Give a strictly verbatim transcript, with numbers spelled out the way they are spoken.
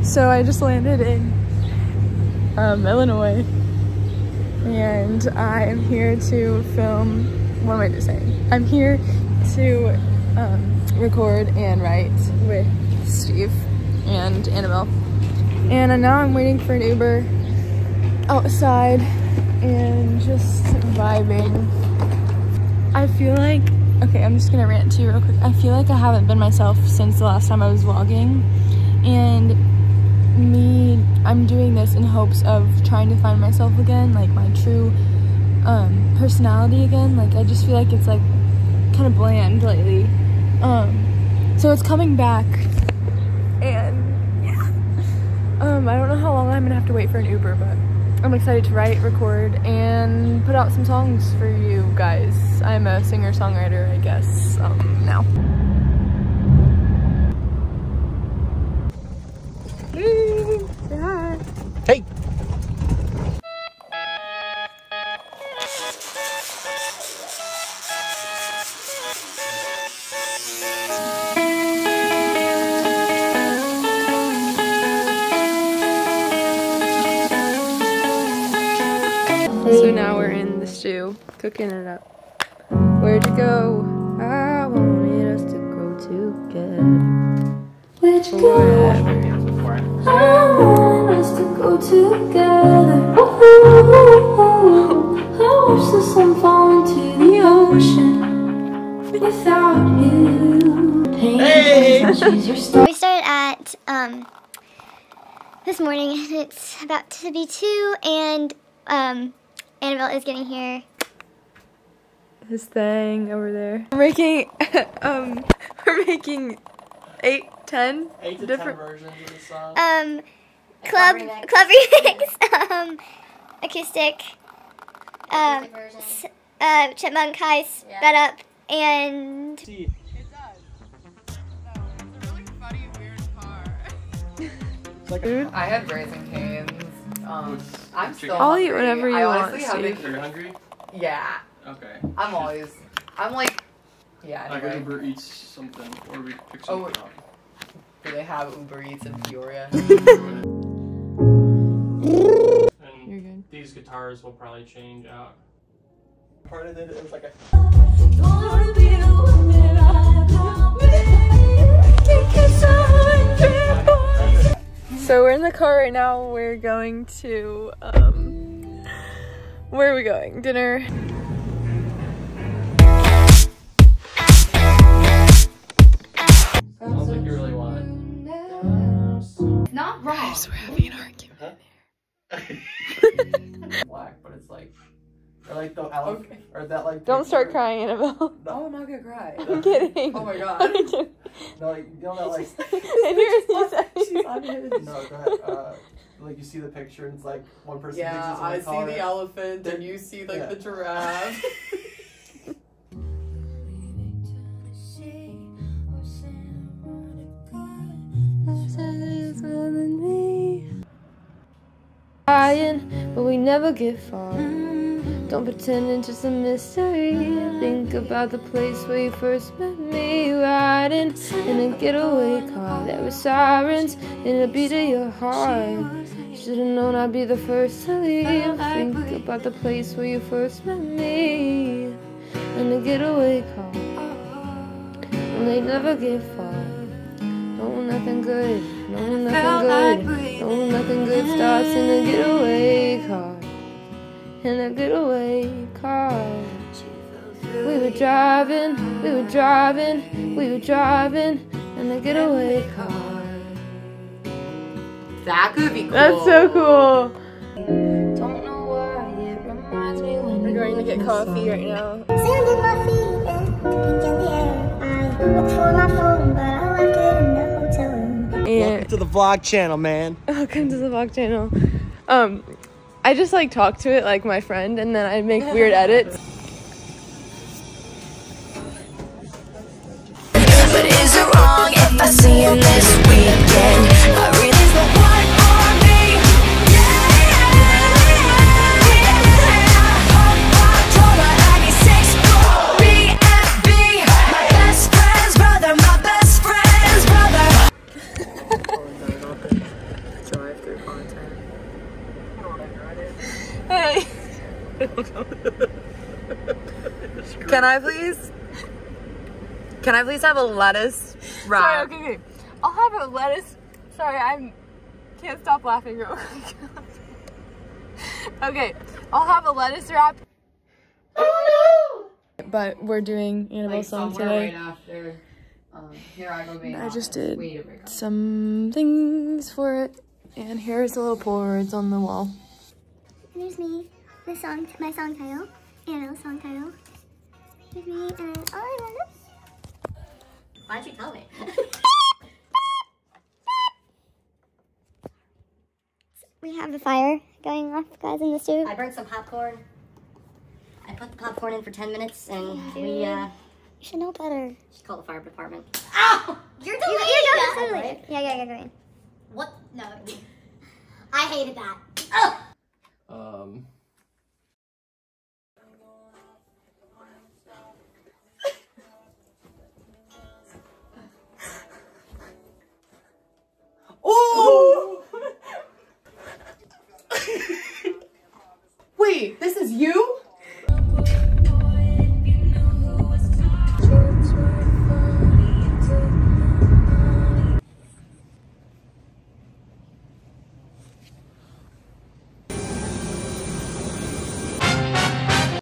So I just landed in um, Illinois, and I am here to film. What am I just saying? I'm here to um, record and write with Steve and Annabelle, and now I'm waiting for an Uber outside and just vibing. I feel like, okay, I'm just gonna rant to you real quick. I feel like I haven't been myself since the last time I was vlogging, and me, I'm doing this in hopes of trying to find myself again, like my true um, personality again. Like I just feel like it's like kind of bland lately. Um, so it's coming back, and yeah. Um, I don't know how long I'm gonna have to wait for an Uber, but I'm excited to write, record, and put out some songs for you guys. I'm a singer-songwriter, I guess, um, now. Say hi. Hey! So now we're in the stew, cooking it up. Where'd you go? I wanted us to grow together. Where'd you go? I wanted us to grow together. Ooh, I watched the sun fall into the ocean without you. Hey! We started at um, this morning, and it's about to be two, and um, Annabelle is getting here. This thing over there. We're making, um, we're making eight, ten Eight to different ten versions of the song. Um, club, club remix, um, acoustic, um, s uh, Chipmunk Heist, yeah. Sped Up, and... It does. No, it's a really funny, weird car. Like Food? I had Raising Cane's. Um, I'm still I'll hungry. eat whatever you I want, honestly haven't- Steve. You're hungry? Yeah. Okay. I'm always. I'm like. Yeah. I Anyway. could Uber Eats something, or we pick Oh, something up. Do they have Uber Eats in Peoria? And You're good. these guitars will probably change out. Part of it, it was like a. So we're in the car right now. We're going to, um, where are we going? Dinner. Sounds like you really want Not wrong. Guys, we're having an argument. Black, but it's like. Or like the elephant, Okay. or that like. Don't start picture- crying, Annabelle. Oh, I'm not gonna cry. I'm kidding. Oh my god. I'm kidding. No, like you know that like. And you're, She's unhinged. No, go ahead. Uh, like you see the picture and it's like one person thinks Yeah, it's I one see color. the elephant, and you see like Yeah. the giraffe. But we never get far. Don't pretend it's just a mystery. Think about the place where you first met me. Riding in a getaway car. There were sirens in the beat of your heart. Should've known I'd be the first to leave. Think about the place where you first met me. In a getaway car. And they never get far. No, nothing good. No, nothing good. No, nothing good starts in a getaway car. In a getaway car. We were driving, we were driving, we were driving in a getaway car. That could be cool. That's so cool. Don't know why it reminds me when we're going to get coffee right now. Sand in my feet and pink in the air. I looked for my phone, but I left it in the hotel room. And To the vlog channel, man. welcome to the vlog channel. Um, I just like talk to it like my friend, and then I make weird edits. But is it wrong if I see him this weekend? I really don't want for me. Yeah, October ninety-six, B F B. My best friend's brother, my best friend's brother. Can I please? Can I please have a lettuce wrap? Sorry, okay, okay. I'll have a lettuce. Sorry, I'm can't stop laughing real quick. Okay, I'll have a lettuce wrap. Oh no! But we're doing Annabelle's Like song somewhere today. right after. Um, here I go. Being I just honest. did We need to break up. some things for it, and here's the little Polaroids on the wall. And there's me, the song, my song title, Annabelle's song title. There's me, and then all I want is. Why'd you tell me? We have the fire going off, guys, in the stove. I burnt some popcorn. I put the popcorn in for ten minutes, and Yeah. we uh, You should know better. just called the fire department. Ow! You're You, delayed. you know, that, totally. right? Yeah, yeah, yeah, go ahead. What? No. I hated that. Ugh! Um. Oh! Wait, this is you?